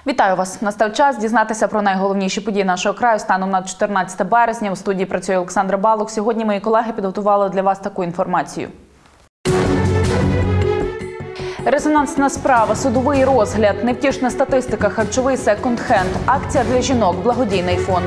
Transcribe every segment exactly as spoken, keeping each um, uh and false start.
Вітаю вас! Настав час дізнатися про найголовніші події нашого краю станом на чотирнадцяте березня. У студії працює Олександра Балух. Сьогодні мої колеги підготували для вас таку інформацію. Резонансна справа, судовий розгляд, невтішна статистика, харчовий секонд-хенд, акція для жінок, благодійний фонд.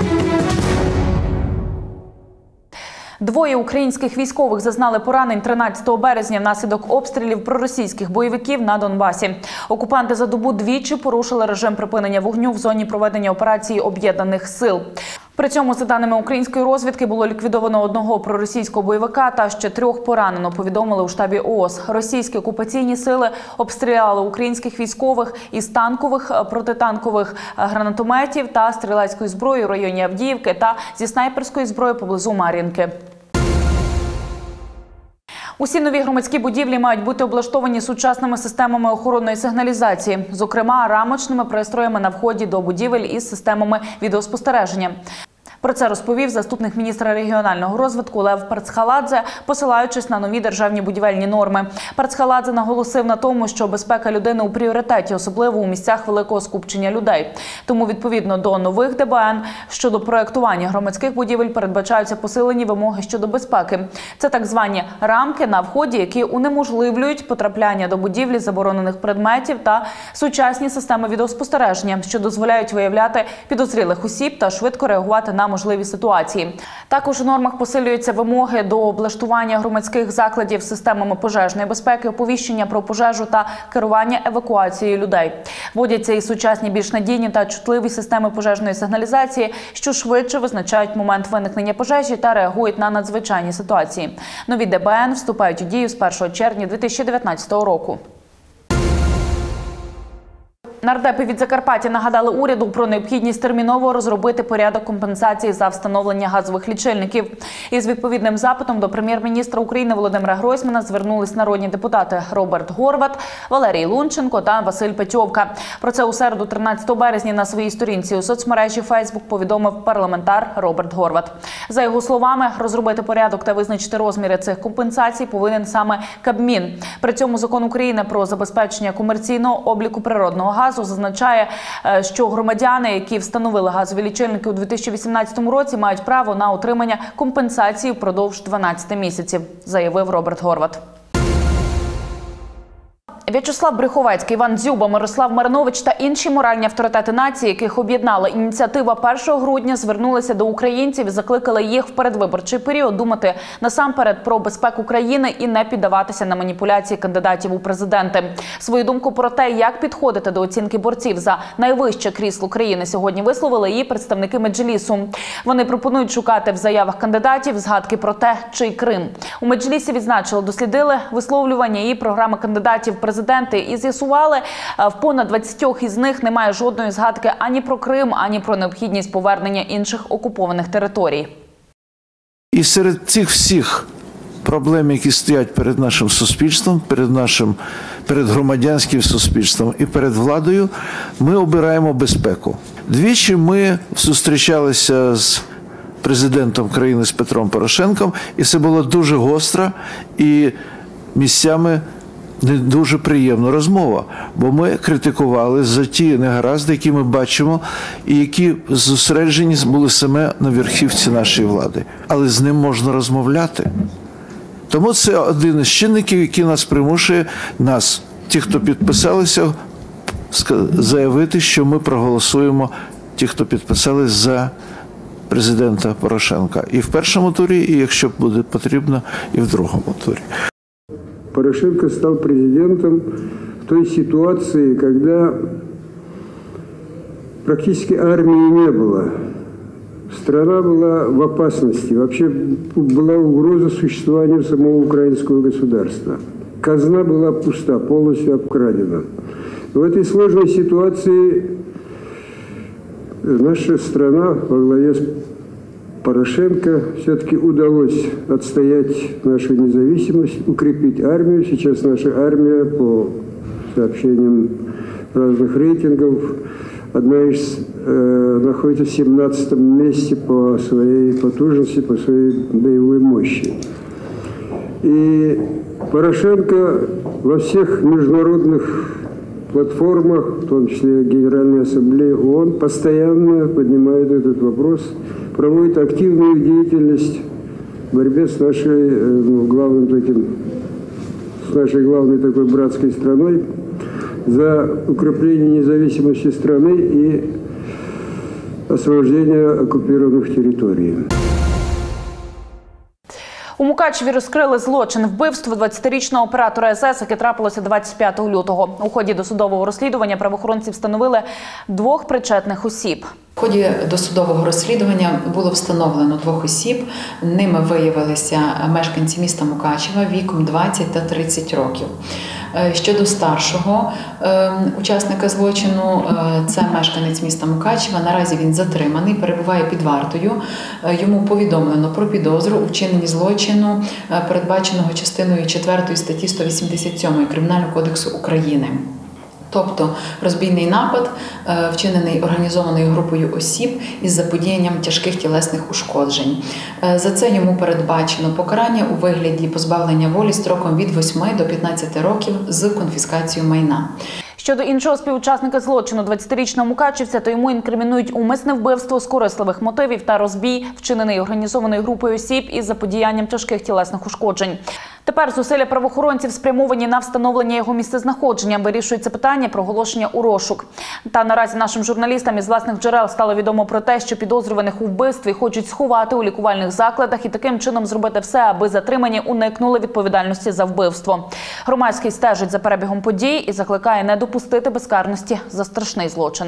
Двоє українських військових зазнали поранень тринадцятого березня внаслідок обстрілів проросійських бойовиків на Донбасі. Окупанти за добу двічі порушили режим припинення вогню в зоні проведення операції Об'єднаних сил. При цьому, за даними української розвідки, було ліквідовано одного проросійського бойовика та ще трьох поранено, повідомили у штабі ООС. Російські окупаційні сили обстріляли українських військових із танкових, протитанкових гранатометів та стрілецької зброї у районі Авдіївки та зі снайперської зброї поблизу Мар'їнки. Усі нові громадські будівлі мають бути облаштовані сучасними системами охоронної сигналізації, зокрема рамочними пристроями на вході до будівель із системами відеоспостереження. Про це розповів заступник міністра регіонального розвитку Лев Парцхаладзе, посилаючись на нові державні будівельні норми. Парцхаладзе наголосив на тому, що безпека людини у пріоритеті, особливо у місцях великого скупчення людей. Тому, відповідно до нових ДБН, щодо проєктування громадських будівель передбачаються посилені вимоги щодо безпеки. Це так звані рамки на вході, які унеможливлюють потрапляння до будівлі заборонених предметів, та сучасні системи відеоспостереження, що дозволяють виявляти підозрілих осіб та швидко реагувати на можливі ситуації. Також у нормах посилюються вимоги до облаштування громадських закладів системами пожежної безпеки, оповіщення про пожежу та керування евакуацією людей. Вводяться і сучасні, більш надійні та чутливі системи пожежної сигналізації, що швидше визначають момент виникнення пожежі та реагують на надзвичайні ситуації. Нові ДБН вступають у дію з першого червня дві тисячі дев'ятнадцятого року. Нардепи від Закарпаття нагадали уряду про необхідність терміново розробити порядок компенсації за встановлення газових лічильників. Із відповідним запитом до прем'єр-міністра України Володимира Гройсмана звернулись народні депутати Роберт Горват, Валерій Лунченко та Василь Петьовка. Про це у середу, тринадцятого березня, на своїй сторінці у соцмережі Фейсбук повідомив парламентар Роберт Горват. За його словами, розробити порядок та визначити розміри цих компенсацій повинен саме Кабмін. При цьому Закон України про забезпечення комерційного обліку природного газу зазначає, що громадяни, які встановили газові лічильники у дві тисячі вісімнадцятому році, мають право на отримання компенсації впродовж дванадцяти місяців, заявив Роберт Горват. В'ячеслав Брюховецький, Іван Дзюба, Мирослав Маринович та інші моральні авторитети нації, яких об'єднала ініціатива першого грудня, звернулися до українців і закликали їх в передвиборчий період думати насамперед про безпеку країни і не піддаватися на маніпуляції кандидатів у президенти. Свою думку про те, як підходити до оцінки борців за найвище крісло країни, сьогодні висловили і представники Меджлісу. Вони пропонують шукати в заявах кандидатів згадки про те, чий Крим. У Меджлісі відзначили, дослідили висловлювання і програми кандидатів в президенти і з'ясували, в понад двадцятьох із них немає жодної згадки ані про Крим, ані про необхідність повернення інших окупованих територій. І серед цих всіх проблем, які стоять перед нашим суспільством, перед нашим, перед громадянським суспільством і перед владою, ми обираємо безпеку. Двічі ми зустрічалися з президентом країни, з Петром Порошенком, і це було дуже гостра і місцями не дуже приємна розмова, бо ми критикували за ті негаразди, які ми бачимо, і які зосереджені були саме на верхівці нашої влади. Але з ним можна розмовляти. Тому це один із чинників, який нас примушує, нас, ті, хто підписалися, заявити, що ми проголосуємо, ті, хто підписались, за президента Порошенка. І в першому турі, і якщо буде потрібно, і в другому турі. Порошенко стал президентом в той ситуации, когда практически армии не было. Страна была в опасности. Вообще была угроза существованию самого украинского государства. Казна была пуста, полностью обкрадена. В этой сложной ситуации наша страна во главе с Порошенко все-таки удалось отстоять нашу независимость, укрепить армию. Сейчас наша армия, по сообщениям разных рейтингов, одна из, э, находится в семнадцатом месте по своей потужности, по своей боевой мощи. И Порошенко во всех международных платформах, в том числе Генеральной Ассамблеи ООН, постоянно поднимает этот вопрос, проводит активную деятельность в борьбе с нашей, ну, главным таким, с нашей главной такой братской страной за укрепление независимости страны и освобождение оккупированных территорий. У Мукачеві розкрили злочин вбивства двадцятирічного оператора ес ес, яке трапилося двадцять п'ятого лютого. У ході досудового розслідування правоохоронці встановили двох причетних осіб. В ході досудового розслідування було встановлено двох осіб. Ними виявилися мешканці міста Мукачева віком двадцять та тридцять років. Щодо старшого е, учасника злочину, е, це мешканець міста Мукачева. Наразі він затриманий, перебуває під вартою. Е, йому повідомлено про підозру у вчиненні злочину, е, передбаченого частиною четвертої статті сто вісімдесят сьомої Кримінального кодексу України. Тобто розбійний напад, вчинений організованою групою осіб із заподіянням тяжких тілесних ушкоджень. За це йому передбачено покарання у вигляді позбавлення волі строком від восьми до п'ятнадцяти років з конфіскацією майна. Щодо іншого співучасника злочину, двадцятирічного мукачівця, то йому інкримінують умисне вбивство з корисливих мотивів та розбій, вчинений організованою групою осіб із заподіянням тяжких тілесних ушкоджень. Тепер зусилля правоохоронців спрямовані на встановлення його місцезнаходження. Вирішується питання про оголошення у розшук. Та наразі нашим журналістам із власних джерел стало відомо про те, що підозрюваних у вбивстві хочуть сховати у лікувальних закладах і таким чином зробити все, аби затримані уникнули відповідальності за вбивство. Громадський стежить за перебігом подій і закликає не допустити безкарності за страшний злочин.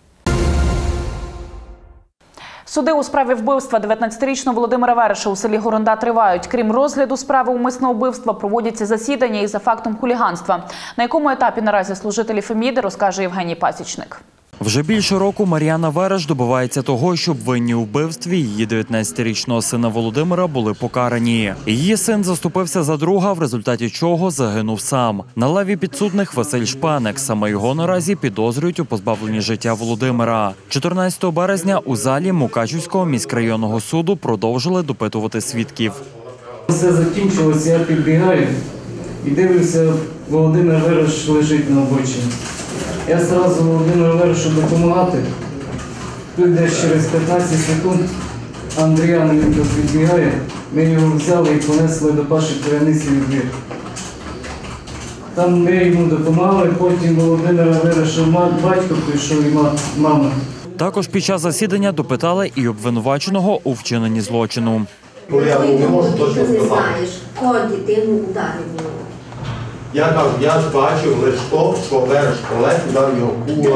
Суди у справі вбивства дев'ятнадцятирічного Володимира Вереша у селі Горонда тривають. Крім розгляду справи умисного вбивства, проводяться засідання і за фактом хуліганства. На якому етапі наразі служителі Феміди, розкаже Євгеній Пасічник. Вже більше року Мар'яна Вереш добивається того, щоб винні у вбивстві її дев'ятнадцятирічного сина Володимира були покарані. Її син заступився за друга, в результаті чого загинув сам. На лаві підсудних Василь Шпеник. Саме його наразі підозрюють у позбавленні життя Володимира. чотирнадцятого березня у залі Мукачівського міськрайонного суду продовжили допитувати свідків. Все закінчилося, я підбігаю і дивлюся, Володимир Вереш лежить на обочині. Я одразу Володимиру Верешу допомагати. Тут десь через п'ятнадцять секунд Андріаненко підбігає. Ми його взяли і понесли до Паші Курянисів у двір. Там ми йому допомагали, потім Володимира Вереша батько прийшов і мама. Також під час засідання допитали і обвинуваченого у вчиненні злочину. Я не можу точно сказати. Кого дитину ударив? Я кажу, я бачив лише то, що Вереш Олег дав його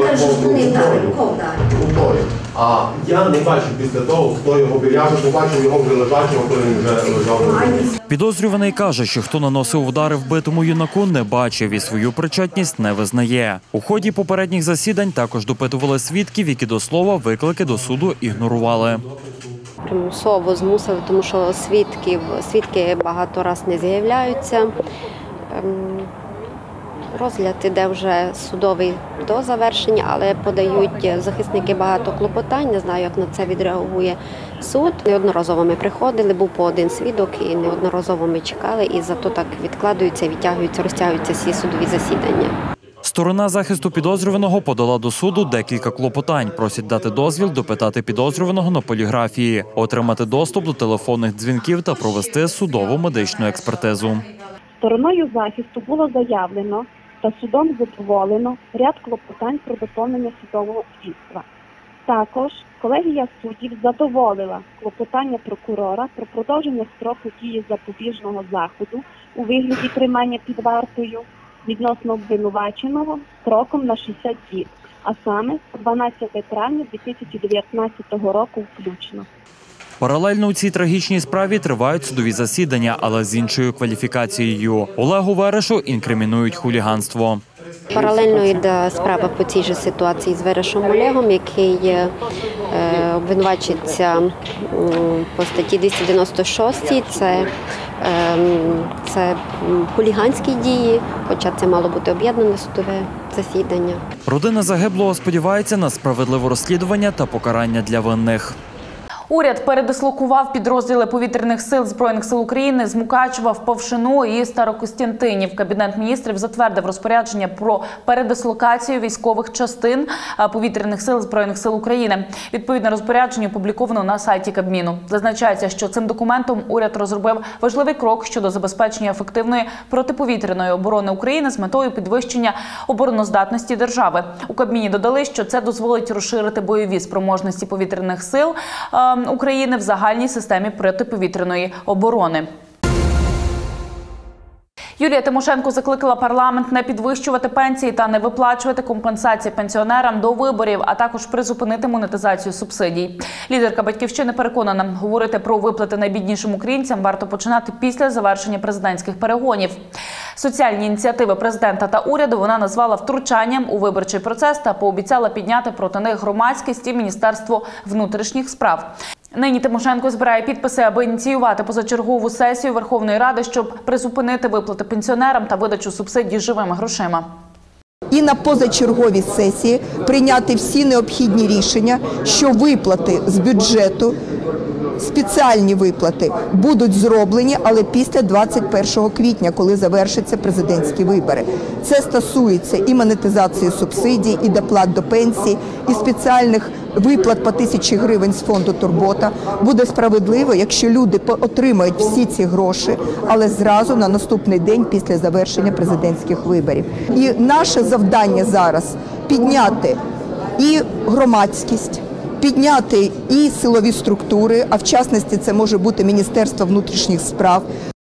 кулаком. А я не бачив після того, хто його бив. Я вже побачив його вже лежачого, коли він вже лежав. Підозрюваний каже, що хто наносив удари вбитому юнаку, не бачив і свою причетність не визнає. У ході попередніх засідань також допитували свідків, які до слова виклики до суду ігнорували. Примусово змусили, тому що свідків, свідки багато разів не з'являються. Розгляд іде вже судовий до завершення, але подають захисники багато клопотань. Не знаю, як на це відреагує суд. Неодноразово ми приходили, був по один свідок і неодноразово ми чекали. І зато так відкладаються, відтягуються, розтягуються всі судові засідання. Сторона захисту підозрюваного подала до суду декілька клопотань. Просять дати дозвіл допитати підозрюваного на поліграфії, отримати доступ до телефонних дзвінків та провести судову медичну експертизу. Стороною захисту було заявлено та судом задоволено ряд клопотань про доповнення судового слідства. Також колегія суддів задоволила клопотання прокурора про продовження строку дії запобіжного заходу у вигляді тримання під вартою відносно обвинуваченого строком на шістдесят діб, а саме дванадцяте травня дві тисячі дев'ятнадцятого року включно. Паралельно у цій трагічній справі тривають судові засідання, але з іншою кваліфікацією. Олегу Верешу інкримінують хуліганство. Паралельно йде справа по цій же ситуації з Верешем Олегом, який е, обвинувачується по статті двісті дев'яносто шість. Це, е, це хуліганські дії, хоча це мало бути об'єднане судове засідання. Родина загиблого сподівається на справедливе розслідування та покарання для винних. Уряд передислокував підрозділи повітряних сил Збройних сил України з Мукачева в Повшину і Старокостянтинів. Кабінет міністрів затвердив розпорядження про передислокацію військових частин повітряних сил Збройних сил України. Відповідне розпорядження опубліковано на сайті Кабміну. Зазначається, що цим документом уряд розробив важливий крок щодо забезпечення ефективної протиповітряної оборони України з метою підвищення обороноздатності держави. У Кабміні додали, що це дозволить розширити бойові спроможності повітряних сил України в загальній системі протиповітряної оборони. Юлія Тимошенко закликала парламент не підвищувати пенсії та не виплачувати компенсації пенсіонерам до виборів, а також призупинити монетизацію субсидій. Лідерка «Батьківщини» переконана, говорити про виплати найбіднішим українцям варто починати після завершення президентських перегонів. Соціальні ініціативи президента та уряду вона назвала втручанням у виборчий процес та пообіцяла підняти проти них громадськість і Міністерство внутрішніх справ. Нині Тимошенко збирає підписи, аби ініціювати позачергову сесію Верховної Ради, щоб призупинити виплати пенсіонерам та видачу субсидій живими грошима. І на позачерговій сесії прийняти всі необхідні рішення, що виплати з бюджету, спеціальні виплати будуть зроблені, але після двадцять першого квітня, коли завершаться президентські вибори. Це стосується і монетизації субсидій, і доплат до пенсій, і спеціальних виплат по тисячі гривень з фонду «Турбота». Буде справедливо, якщо люди отримають всі ці гроші, але зразу на наступний день після завершення президентських виборів. І наше завдання зараз – підняти і громадськість, підняти і силові структури, а в частності це може бути Міністерство внутрішніх справ.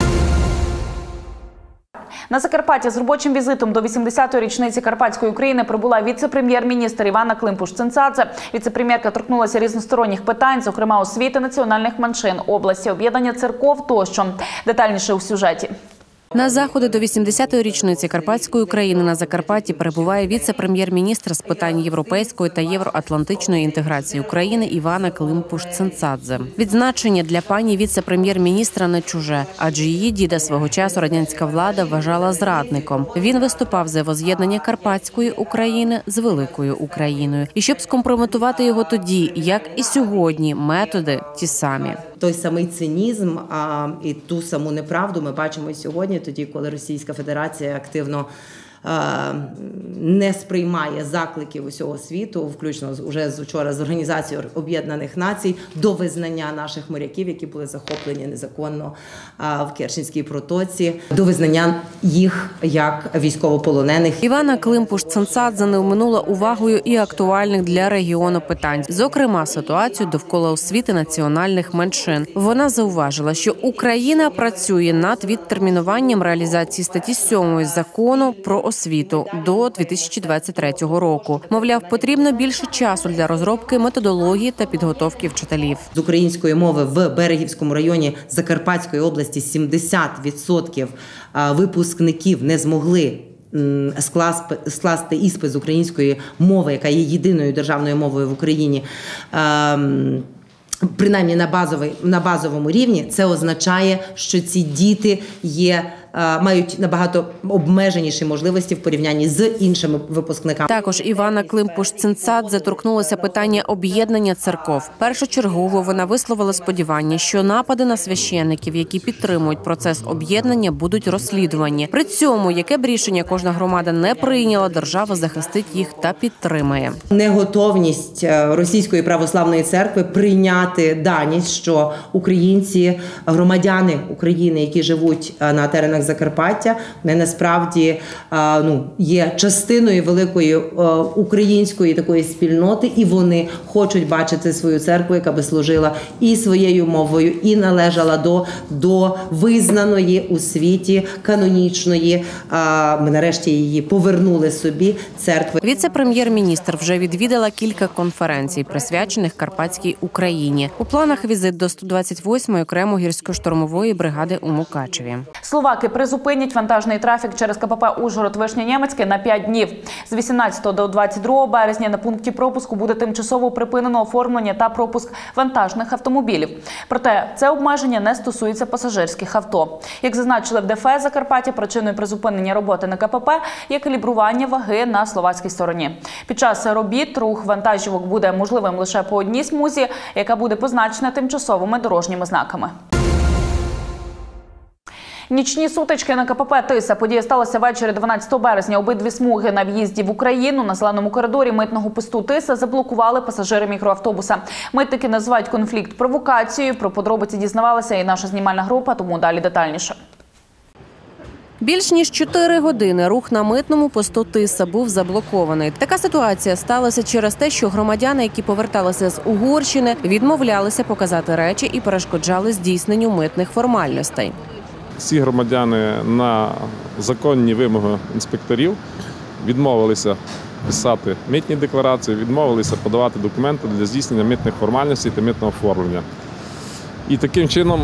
На Закарпаття з робочим візитом до вісімдесятої річниці Карпатської України прибула віце-прем'єр-міністр Іванна Климпуш-Цинцадзе. Віце-прем'єрка торкнулася різносторонніх питань, зокрема освіти, національних меншин, області, об'єднання церков тощо. Детальніше у сюжеті. На заходи до вісімдесятої річниці Карпатської України на Закарпатті перебуває віце-прем'єр-міністр з питань європейської та євроатлантичної інтеграції України Іванна Климпуш-Цинцадзе. Відзначення для пані віце-прем'єр-міністра не чуже, адже її діда свого часу радянська влада вважала зрадником. Він виступав за воз'єднання Карпатської України з Великою Україною. І щоб скомпрометувати його тоді, як і сьогодні, методи ті самі. Той самий цинізм а, і ту саму неправду ми бачимо і сьогодні, тоді, коли Російська Федерація активно а, не сприймає закликів усього світу, включно вже з вчора з Організацією Об'єднаних Націй, до визнання наших моряків, які були захоплені незаконно а, в Керченській протоці, до визнання їх як військовополонених. Іванна Климпуш-Цинцадзе не оминула увагою і актуальних для регіону питань, зокрема ситуацію довкола освіти національних меншин. Вона зауважила, що Україна працює над відтермінуванням реалізації статті сьомої закону про освіту до дві тисячі двадцять третього року. Мовляв, потрібно більше часу для розробки методології та підготовки вчителів. З української мови в Берегівському районі Закарпатської області сімдесят відсотків випускників не змогли скласти іспит з української мови, яка є єдиною державною мовою в Україні, принаймні на базовий, на базовому рівні. Це означає, що ці діти є мають набагато обмеженіші можливості в порівнянні з іншими випускниками. Також Іванна Климпуш-Цинцадзе торкнулася питання об'єднання церков. Першочергово вона висловила сподівання, що напади на священників, які підтримують процес об'єднання, будуть розслідувані. При цьому, яке б рішення кожна громада не прийняла, держава захистить їх та підтримає. Неготовність Російської православної церкви прийняти даність, що українці, громадяни України, які живуть на теренах Закарпаття, вони насправді ну, є частиною великої української такої спільноти, і вони хочуть бачити свою церкву, яка би служила і своєю мовою, і належала до, до визнаної у світі канонічної, ми нарешті її повернули собі, церкви. Віце-прем'єр-міністр вже відвідала кілька конференцій, присвячених Карпатській Україні. У планах візит до сто двадцять восьмої окремо гірсько-штурмової бригади у Мукачеві. Словаки призупинять вантажний трафік через КПП Ужгород-Вишня-Нємецьке на п'ять днів. З вісімнадцятого до двадцять другого березня на пункті пропуску буде тимчасово припинено оформлення та пропуск вантажних автомобілів. Проте це обмеження не стосується пасажирських авто. Як зазначили в ДФС Закарпаття, причиною призупинення роботи на КПП є калібрування ваги на словацькій стороні. Під час робіт рух вантажівок буде можливим лише по одній смузі, яка буде позначена тимчасовими дорожніми знаками. Нічні сутички на КПП «Тиса». Подія сталася ввечері дванадцятого березня. Обидві смуги на в'їзді в Україну на зеленому коридорі митного посту «Тиса» заблокували пасажири мікроавтобуса. Митники називають конфлікт провокацією. Про подробиці дізнавалася і наша знімальна група, тому далі детальніше. Більш ніж чотири години рух на митному посту «Тиса» був заблокований. Така ситуація сталася через те, що громадяни, які поверталися з Угорщини, відмовлялися показати речі і перешкоджали здійсненню митних формальностей. Всі громадяни на законні вимоги інспекторів відмовилися писати митні декларації, відмовилися подавати документи для здійснення митних формальностей та митного оформлення. І таким чином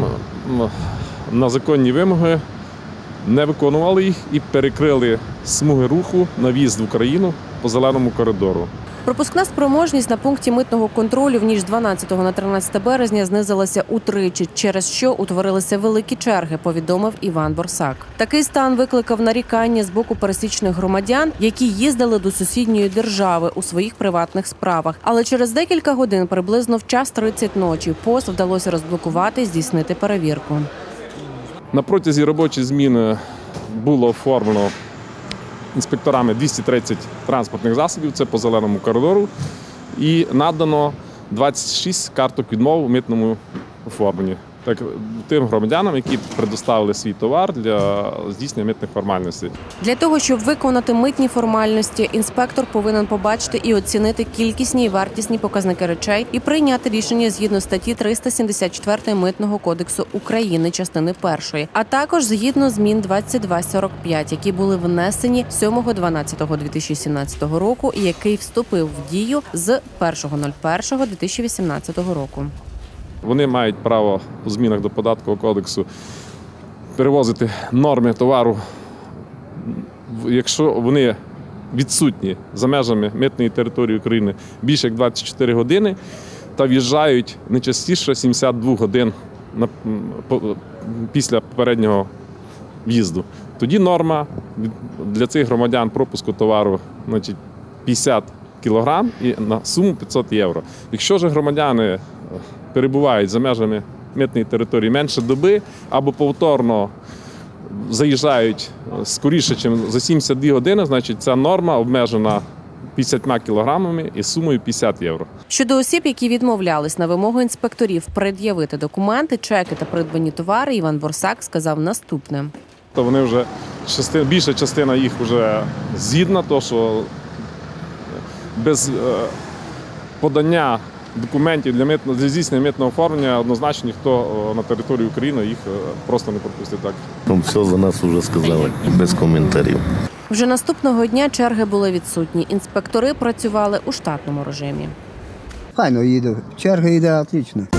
на законні вимоги не виконували їх і перекрили смуги руху на в'їзд в Україну по зеленому коридору. Пропускна спроможність на пункті митного контролю в ніч з дванадцятого на тринадцяте березня знизилася утричі, через що утворилися великі черги, повідомив Іван Борсак. Такий стан викликав нарікання з боку пересічних громадян, які їздили до сусідньої держави у своїх приватних справах. Але через декілька годин, приблизно в час тридцять ночі, пост вдалося розблокувати і здійснити перевірку. На протязі робочої зміни було оформлено інспекторами двісті тридцять транспортних засобів, це по зеленому коридору, і надано двадцять шість карток відмов у митному оформленні. Так, тим громадянам, які предоставили свій товар для здійснення митних формальностей. Для того, щоб виконати митні формальності, інспектор повинен побачити і оцінити кількісні і вартісні показники речей і прийняти рішення згідно статті триста сімдесят чотири Митного кодексу України, частини першої, а також згідно змін двадцять два сорок п'ять, які були внесені сьомого дванадцятого дві тисячі сімнадцятого року і який вступив в дію з першого першого дві тисячі вісімнадцятого року. Вони мають право у змінах до Податкового кодексу перевозити норми товару, якщо вони відсутні за межами митної території України більше як двадцять чотири години та в'їжджають не частіше сімдесят двох годин після попереднього в'їзду. Тоді норма для цих громадян пропуску товару значить, п'ятдесят кілограм і на суму п'ятсот євро. Якщо ж громадяни перебувають за межами митної території менше доби або повторно заїжджають скоріше, ніж за сімдесят дві години, значить ця норма обмежена п'ятдесят кілограмами і сумою п'ятдесят євро. Щодо осіб, які відмовлялись на вимогу інспекторів пред'явити документи, чеки та придбані товари, Іван Борсак сказав наступне. То вони вже, частина, більша частина їх вже згідна, то що без подання документів для, мит... для здійснення митного оформлення однозначно ніхто на території України їх просто не пропустить так. Ну, все за нас вже сказали, без коментарів. Вже наступного дня черги були відсутні. Інспектори працювали у штатному режимі. Файно їде, черга йде отлично.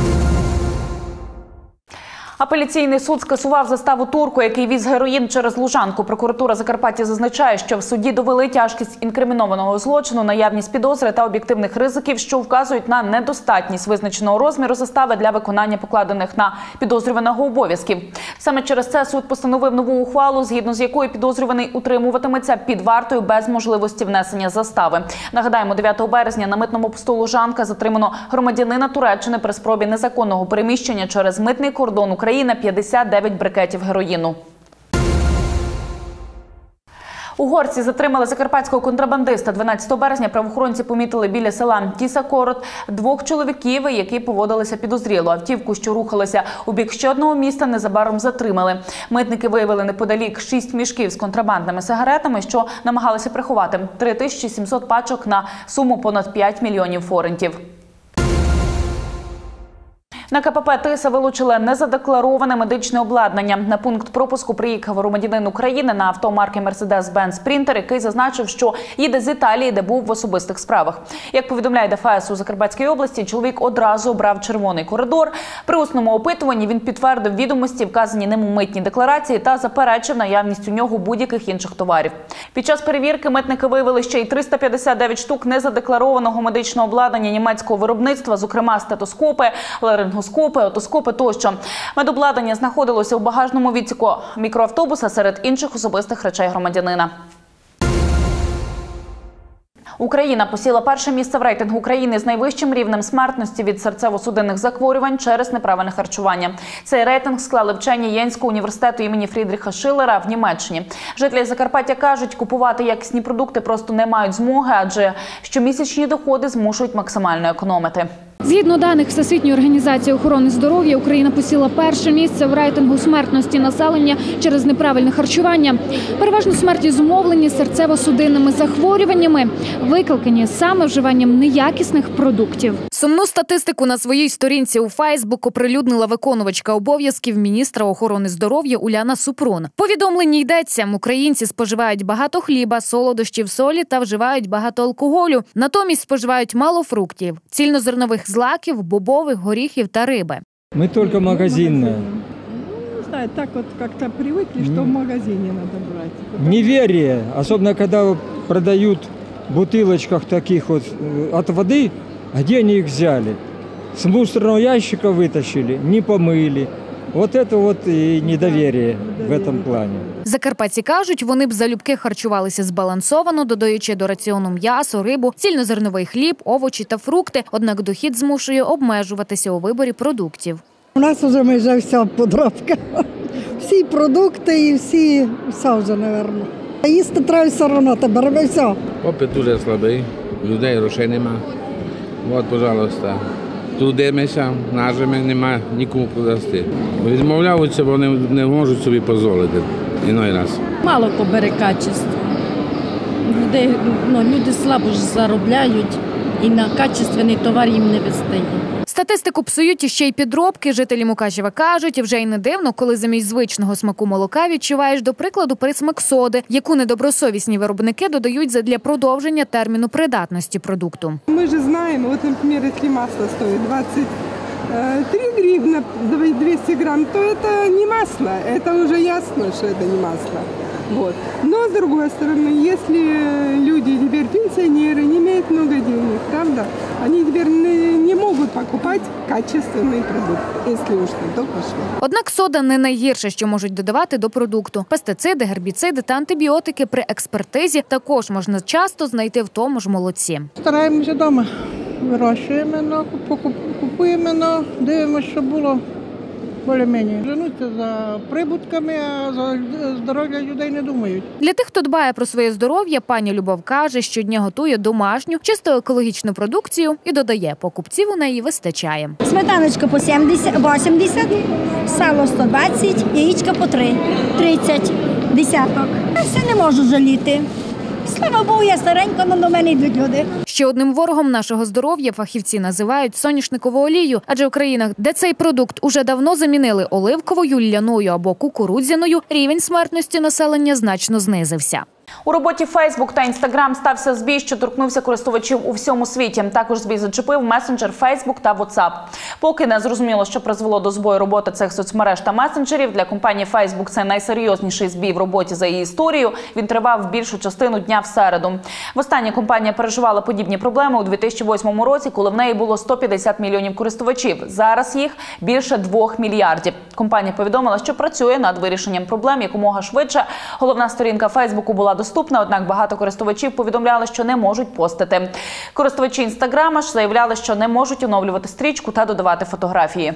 Апеляційний суд скасував заставу турку, який віз героїн через Лужанку. Прокуратура Закарпаття зазначає, що в суді довели тяжкість інкримінованого злочину, наявність підозри та об'єктивних ризиків, що вказують на недостатність визначеного розміру застави для виконання покладених на підозрюваного обов'язків. Саме через це суд постановив нову ухвалу, згідно з якою підозрюваний утримуватиметься під вартою без можливості внесення застави. Нагадаємо, дев'ятого березня на митному посту Лужанка затримано громадянина Туреччини при спробі незаконного переміщення через митний кордон України п'ятдесят дев'ять брикетів героїну. Угорці затримали закарпатського контрабандиста. дванадцятого березня правоохоронці помітили біля села Тіса-Корот двох чоловіків, які поводилися підозріло. Автівку, що рухалася у бік ще одного міста, незабаром затримали. Митники виявили неподалік шість мішків з контрабандними сигаретами, що намагалися приховати. три тисячі сімсот пачок на суму понад п'ять мільйонів форинтів. На ка пе пе «Тиса» вилучили незадеклароване медичне обладнання. На пункт пропуску приїхав громадянин України на авто марки «Мерседес-Бенц Спрінтер», який зазначив, що їде з Італії, де був в особистих справах. Як повідомляє де еф ес у Закарпатській області, чоловік одразу обрав червоний коридор. При усному опитуванні він підтвердив відомості, вказані ним у митній декларації, та заперечив наявність у нього будь-яких інших товарів. Під час перевірки митники виявили ще й триста п'ятдесят дев'ять штук незадекларованого медичного обладнання німецького виробництва, зокрема стетоскопи, ларингоскопи, отоскопи тощо. Медобладнання знаходилося у багажному відсіку мікроавтобуса серед інших особистих речей громадянина. Україна посіла перше місце в рейтингу країни з найвищим рівнем смертності від серцево-судинних захворювань через неправильне харчування. Цей рейтинг склали вчені Єнського університету імені Фрідріха Шиллера в Німеччині. Жителі Закарпаття кажуть, купувати якісні продукти просто не мають змоги, адже щомісячні доходи змушують максимально економити. Згідно даних Всесвітньої організації охорони здоров'я, Україна посіла перше місце в рейтингу смертності населення через неправильне харчування. Переважно смерті зумовлені серцево-судинними захворюваннями, викликані саме вживанням неякісних продуктів. Сумну статистику на своїй сторінці у Фейсбук оприлюднила виконувачка обов'язків міністра охорони здоров'я Уляна Супрун. В повідомленні йдеться, українці споживають багато хліба, солодощів, солі та вживають багато алкоголю. Натомість споживають мало фруктів, цільнозернових злаків, бобових, горіхів та риби. Ми тільки магазинне. Не знаю, так вот как-то привыкли, что в магазине надо брать. Неверие, особенно когда продают в бутылочках таких вот от воды, где они их взяли? С мусорного ящика вытащили, не помыли. Вот это вот и недоверие в этом плані. Закарпатці кажуть, вони б залюбки харчувалися збалансовано, додаючи до раціону м'ясо, рибу, цільнозерновий хліб, овочі та фрукти. Однак дохід змушує обмежуватися у виборі продуктів. У нас вже майже вся подробка. Всі продукти і всі, все вже, мабуть. Їсти треба все одно, та беремо все. Попит дуже слабий, людей грошей нема. От, пожалуйста. Трудимося, нажимо, нема нікому подасти. Відмовляються, бо не, не можуть собі дозволити іной раз. Мало хто бере качество. Люди, ну, люди слабо ж заробляють і на качественний товар їм не вистає. Статистику псують іще й підробки. Жителі Мукачева кажуть, вже й не дивно, коли замість звичного смаку молока відчуваєш, до прикладу, присмак соди, яку недобросовісні виробники додають задля продовження терміну придатності продукту. Ми ж знаємо, от, наприклад, якщо масло стоїть двадцять три гривны двести грамм, то это не масло, это уже ясно, что это не масло. Вот. Но, с другой стороны, если люди теперь пенсионеры, не имеют много денег, правда, они теперь не, не могут покупать качественный продукт, если уж на то пошло. Однак сода не найгірше, що можуть додавати до продукту. Пестициди, гербіциди та антибіотики при експертизі також можна часто знайти в тому ж молоці. Стараємося вдома, вирощуємо, купуємо, дивимося, що було. Більш-менш. Женуться за прибутками, а за здоров'я людей не думають. Для тих, хто дбає про своє здоров'я, пані Любов каже, щодня готує домашню, чисто екологічну продукцію і додає, покупців у неї вистачає. Сметаночка по сімдесят, вісімдесят, сало сто двадцять, яєчка по три, тридцять, десяток. Я все не можу жаліти. Слава Богу, я старенька, але до мене йдуть люди. Ще одним ворогом нашого здоров'я фахівці називають соняшникову олію, адже в країнах, де цей продукт уже давно замінили оливковою, ляною або кукурудзяною, рівень смертності населення значно знизився. У роботі Фейсбук та Інстаграм стався збій, що торкнувся користувачів у всьому світі. Також збій зачепив месенджер Фейсбук та Ватсап. Поки не зрозуміло, що призвело до збою роботи цих соцмереж та месенджерів, для компанії Фейсбук це найсерйозніший збій в роботі за її історію. Він тривав більшу частину дня в середу. Востаннє компанія переживала подібні проблеми у дві тисячі восьмому році, коли в неї було сто п'ятдесят мільйонів користувачів. Зараз їх більше двох мільярдів. Компанія повідомила, що працює над вирішенням проблем якомога швидше. Головна сторінка Фейсбуку була доступна, однак багато користувачів повідомляли, що не можуть постити. Користувачі Інстаграма ж заявляли, що не можуть оновлювати стрічку та додавати фотографії.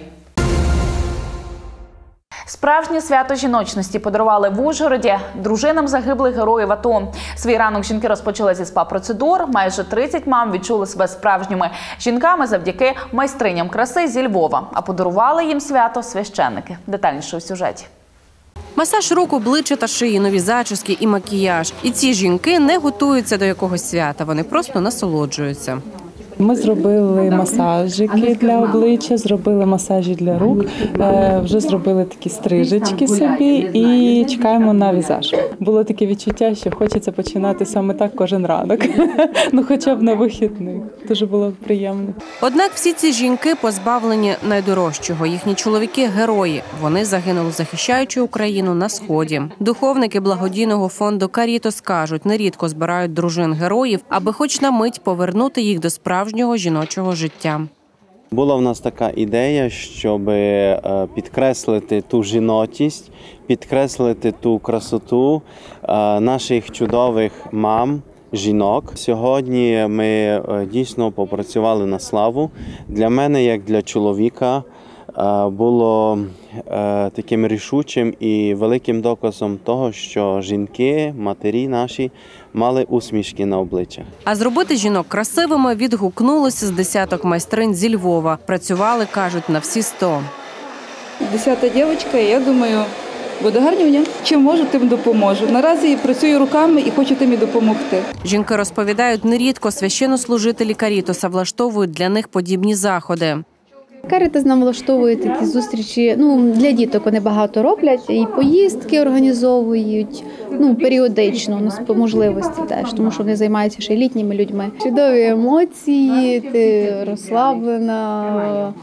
Справжнє свято жіночності подарували в Ужгороді дружинам загиблих героїв АТО. Свій ранок жінки розпочали зі спа-процедур. Майже тридцять мам відчули себе справжніми жінками завдяки майстриням краси зі Львова. А подарували їм свято священники. Детальніше у сюжеті. Масаж рук, обличчя та шиї, нові зачіски і макіяж. І ці жінки не готуються до якогось свята, вони просто насолоджуються. Ми зробили масажики для обличчя, зробили масажі для рук, вже зробили такі стрижечки собі і чекаємо на візаж. Було таке відчуття, що хочеться починати саме так кожен ранок, ну хоча б на вихідних. Дуже було приємно. Однак всі ці жінки позбавлені найдорожчого. Їхні чоловіки – герої. Вони загинули, захищаючи Україну на Сході. Духовники благодійного фонду «Карітос» кажуть, нерідко збирають дружин героїв, аби хоч на мить повернути їх до справжнього жіночого життя. Була в нас така ідея, щоб підкреслити ту жіночість, підкреслити ту красоту наших чудових мам, жінок. Сьогодні ми дійсно попрацювали на славу. Для мене, як для чоловіка, було таким рішучим і великим доказом того, що жінки, матері наші мали усмішки на обличчях. А зробити жінок красивими відгукнулося з десяток майстринь зі Львова. Працювали, кажуть, на всі сто. Десята дівчинка, я думаю, буде гарнюня. Чим можу, тим допоможу. Наразі працюю руками і хочу тим і допомогти. Жінки розповідають, нерідко священнослужителі «Карітоса» влаштовують для них подібні заходи. Карітас нам влаштовує такі зустрічі, ну, для діток вони багато роблять, і поїздки організовують, ну, періодично, у нас по можливості теж, тому що вони займаються ще й літніми людьми. Чудові емоції, ти розслаблена,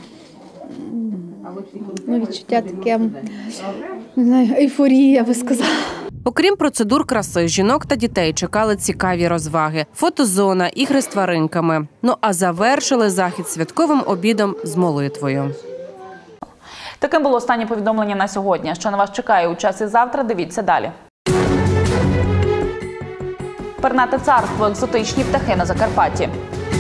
ну, відчуття таке, не знаю, ейфорія, я би сказала. Окрім процедур краси, жінок та дітей чекали цікаві розваги. Фотозона, ігри з тваринками. Ну а завершили захід святковим обідом з молитвою. Таким було останнє повідомлення на сьогодні. Що на вас чекає у часі завтра, дивіться далі. Пернате царство, екзотичні птахи на Закарпатті.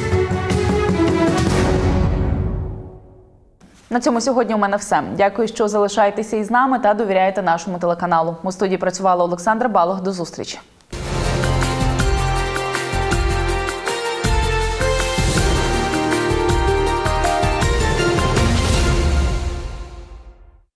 На цьому сьогодні у мене все. Дякую, що залишаєтеся із нами та довіряєте нашому телеканалу. У студії працювала Олександра Балог. До зустрічі.